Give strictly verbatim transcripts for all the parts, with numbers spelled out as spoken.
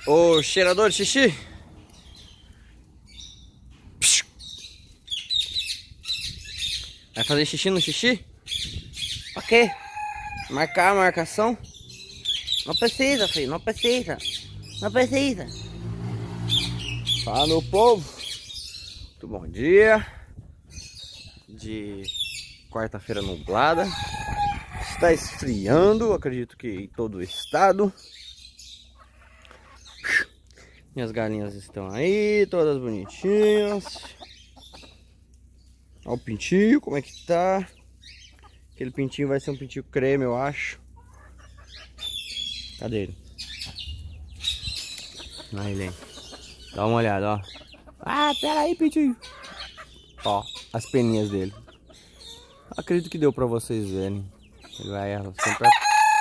Ô, cheirador de xixi. Vai fazer xixi no xixi? Ok. Marcar a marcação. Não precisa, filho. Não precisa. Não precisa. Fala, meu povo. Muito bom dia. De quarta-feira nublada. Está esfriando, acredito que em todo o estado. Minhas galinhas estão aí, todas bonitinhas. Olha o pintinho, como é que tá. Aquele pintinho vai ser um pintinho creme, eu acho. Cadê ele? Aí ele. Dá uma olhada, ó. Ah, pera aí, pintinho. Ó, as peninhas dele. Acredito que deu pra vocês verem. Ele vai sempre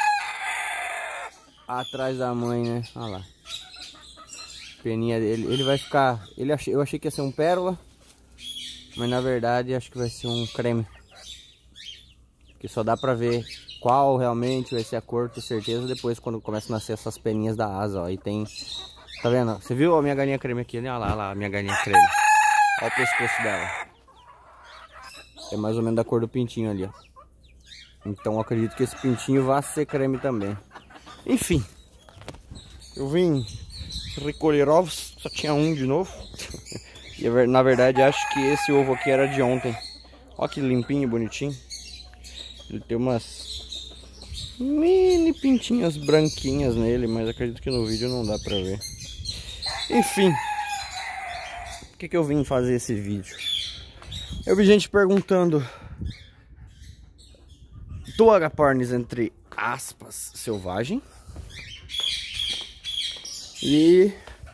atrás da mãe, né? Olha lá. Peninha dele. Ele vai ficar... Ele ach... Eu achei que ia ser um pérola. Mas na verdade acho que vai ser um creme. Que só dá pra ver qual realmente vai ser a cor, com certeza, depois quando começa a nascer essas peninhas da asa, ó. E tem... Tá vendo? Você viu a minha galinha creme aqui? Olha lá, olha lá a minha galinha creme. Olha o pescoço dela. É mais ou menos da cor do pintinho ali, ó. Então eu acredito que esse pintinho vai ser creme também. Enfim. Eu vim recolher ovos. Só tinha um de novo. E na verdade acho que esse ovo aqui era de ontem. Olha que limpinho, bonitinho. Ele tem umas mini pintinhas branquinhas nele, mas acredito que no vídeo não dá pra ver. Enfim. Por que que eu vim fazer esse vídeo? Eu vi gente perguntando do agapornis entre aspas selvagem e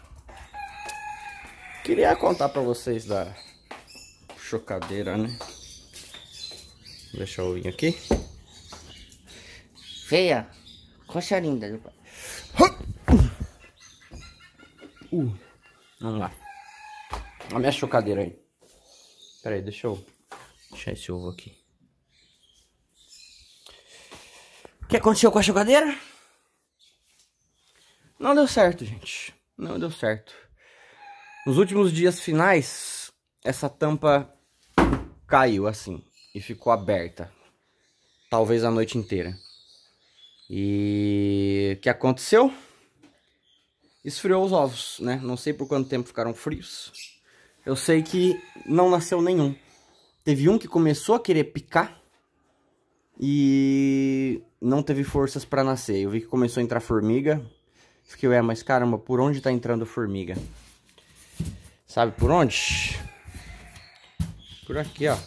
queria contar pra vocês da chocadeira, né? Vou deixar o vinho aqui. Feia, coxa linda. Uh, vamos lá. A minha chocadeira aí. Pera aí, deixa eu deixar esse ovo aqui. O que aconteceu com a chocadeira? Não deu certo, gente. Não deu certo. Nos últimos dias finais, essa tampa caiu assim e ficou aberta. Talvez a noite inteira. E o que aconteceu? Esfriou os ovos, né? Não sei por quanto tempo ficaram frios. Eu sei que não nasceu nenhum. Teve um que começou a querer picar e não teve forças para nascer. Eu vi que começou a entrar formiga. Fiquei, ué, mas caramba, por onde tá entrando formiga? Sabe por onde? Por aqui, ó.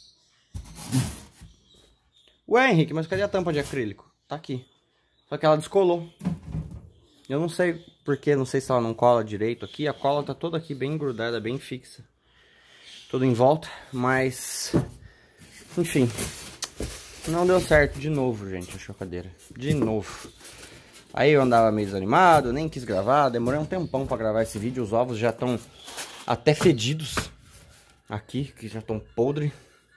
Ué, Henrique, mas cadê a tampa de acrílico? Tá aqui. Só que ela descolou. Eu não sei porquê, não sei se ela não cola direito aqui. A cola tá toda aqui bem grudada, bem fixa. Tudo em volta, mas... Enfim. Não deu certo de novo, gente, a chocadeira. De novo. Aí eu andava meio desanimado, nem quis gravar. Demorei um tempão pra gravar esse vídeo. Os ovos já estão até fedidos. Aqui, que já estão podres.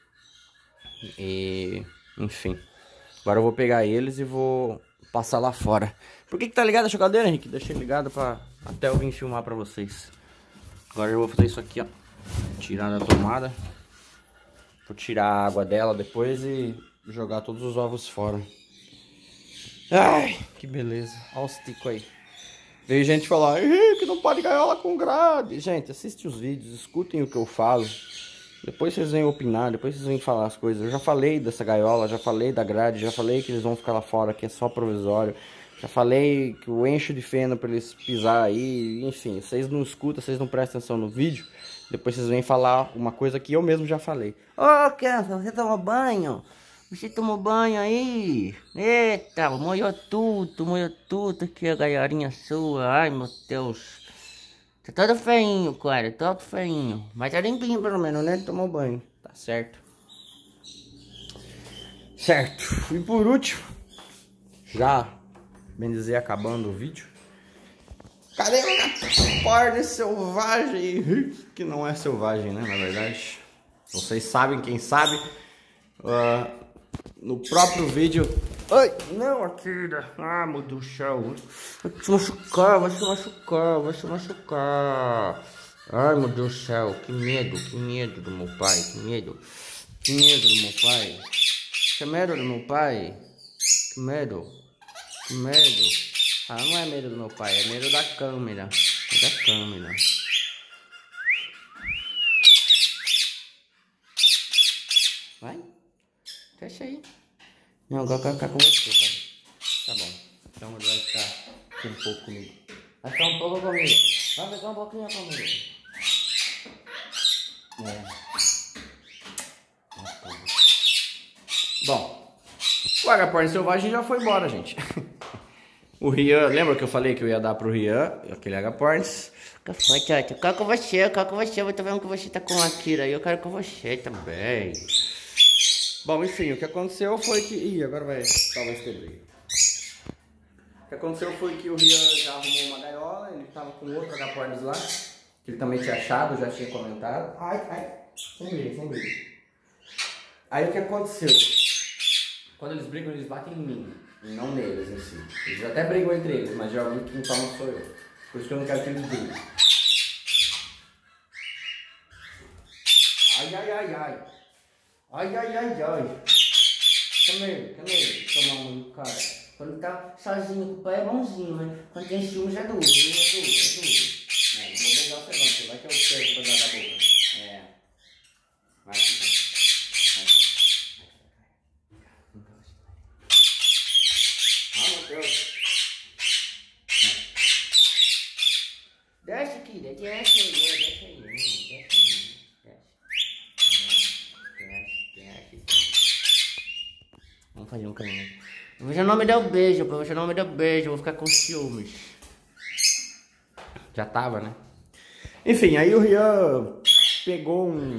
E... Enfim. Agora eu vou pegar eles e vou passar lá fora. Por que que tá ligada a chocadeira, Henrique? Deixei ligado pra até eu vir filmar pra vocês. Agora eu vou fazer isso aqui, ó. Tirar da tomada. Vou tirar a água dela depois e jogar todos os ovos fora. Ai, que beleza. Olha os ticos aí. Veio gente falar, Henrique, não pode gaiola com grade. Gente, assiste os vídeos, escutem o que eu falo. Depois vocês vêm opinar, depois vocês vêm falar as coisas. Eu já falei dessa gaiola, já falei da grade, já falei que eles vão ficar lá fora, que é só provisório. Já falei que eu encho de feno pra eles pisar aí. Enfim, vocês não escutam, vocês não prestam atenção no vídeo. Depois vocês vêm falar uma coisa que eu mesmo já falei. Ô, oh, criança, você tomou banho? Você tomou banho aí? Eita, molhou tudo, molhou tudo aqui a gaiolinha sua. Ai, meu Deus. Tá todo feinho, cara, todo feinho. Mas tá limpinho pelo menos, né? Tomou banho. Tá certo. Certo. E por último, já, bem dizer, acabando o vídeo. Cadê o agapornis selvagem? Que não é selvagem, né? Na verdade. Vocês sabem, quem sabe. Uh, no próprio vídeo Ai, não, Akira. Ah, meu Deus do céu. Vai se machucar, vai se machucar, vai se machucar. Ai, meu Deus do céu. Que medo, que medo do meu pai. Que medo. Que medo do meu pai. Que medo do meu pai. Que medo. Que medo. Ah, não é medo do meu pai, é medo da câmera. É da câmera. Vai. Fecha aí. Não, agora eu quero ficar com você, pai. Tá bom. Então ele vai ficar aqui um pouco comigo. Vai ficar um pouco comigo. Vai ficar um pouquinho comigo. É. Bom, o agaporn selvagem já foi embora, gente. O Rian, lembra que eu falei que eu ia dar pro Rian, aquele agaporns? Que foi, Tati? Eu quero com você, eu quero com você. Eu tô vendo que você tá com a Akira aí, eu quero com você também. Bom, enfim, o que aconteceu foi que... Ih, agora vai... Talvez ter briga. O que aconteceu foi que o Rian já arrumou uma gaiola, ele tava com outro agaporns lá, que ele também tinha achado, já tinha comentado. Ai, ai, sem briga, sem briga. Aí o que aconteceu? Quando eles brigam, eles batem em mim, e não neles em si. Eles até brigam entre eles, mas geralmente quem toma sou eu. Por isso que eu não quero que eles briguem. Ai, ai, ai, ai. Ai, ai, ai, ai. Camelo, camelo, tomar um cara. Quando tá sozinho com o pai é bonzinho, mas quando tem ciúmes é duro, é duro, é duro. É, não vou pegar você não, você vai ter o certo pra dar da boca. É. Vai aqui. Ah, meu Deus. Desce aqui, desce aí, desce aí, desce aí, desce aí. Vamos fazer um carinho. Você não me deu beijo, você não me deu beijo, eu vou ficar com ciúmes. Já tava, né? Enfim, aí o Rian pegou um...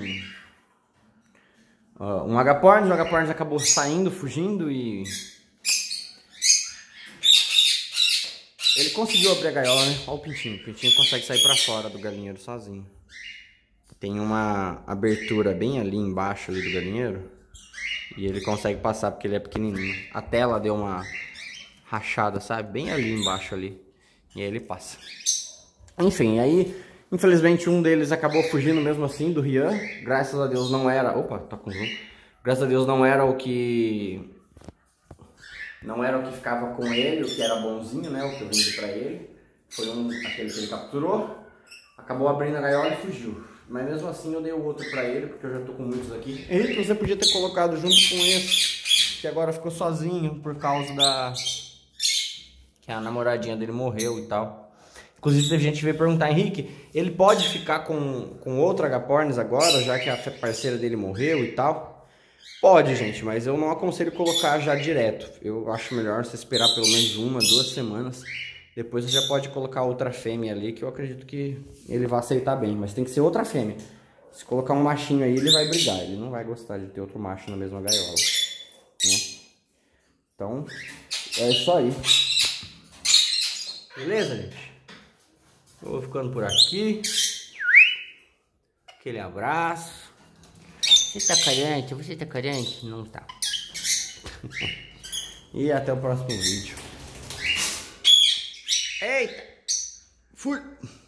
Uh, um agaporn, o agaporn acabou saindo, fugindo e... Ele conseguiu abrir a gaiola, né? Olha o pintinho, o pintinho consegue sair pra fora do galinheiro sozinho. Tem uma abertura bem ali embaixo ali do galinheiro. E ele consegue passar porque ele é pequenininho. A tela deu uma rachada, sabe? Bem ali embaixo ali. E aí ele passa. Enfim, aí... Infelizmente um deles acabou fugindo mesmo assim do Rian. Graças a Deus não era... Opa, tá com zoom. Graças a Deus não era o que... Não era o que ficava com ele, o que era bonzinho, né? O que eu vendi pra ele. Foi um, aquele que ele capturou. Acabou abrindo a gaiola e fugiu. Mas mesmo assim eu dei o outro pra ele, porque eu já tô com muitos aqui. Eita, você podia ter colocado junto com esse, que agora ficou sozinho por causa da... que a namoradinha dele morreu e tal. Inclusive teve gente que veio perguntar, Henrique, ele pode ficar com, com outro agaporns agora, já que a parceira dele morreu e tal? Pode, gente, mas eu não aconselho colocar já direto. Eu acho melhor você esperar pelo menos uma, duas semanas. Depois você já pode colocar outra fêmea ali, que eu acredito que ele vai aceitar bem. Mas tem que ser outra fêmea. Se colocar um machinho aí, ele vai brigar. Ele não vai gostar de ter outro macho na mesma gaiola, né? Então, é isso aí. Beleza, gente? Eu vou ficando por aqui. Aquele abraço. Você tá carente? Você tá carente? Não tá. E até o próximo vídeo. Eita! Fui!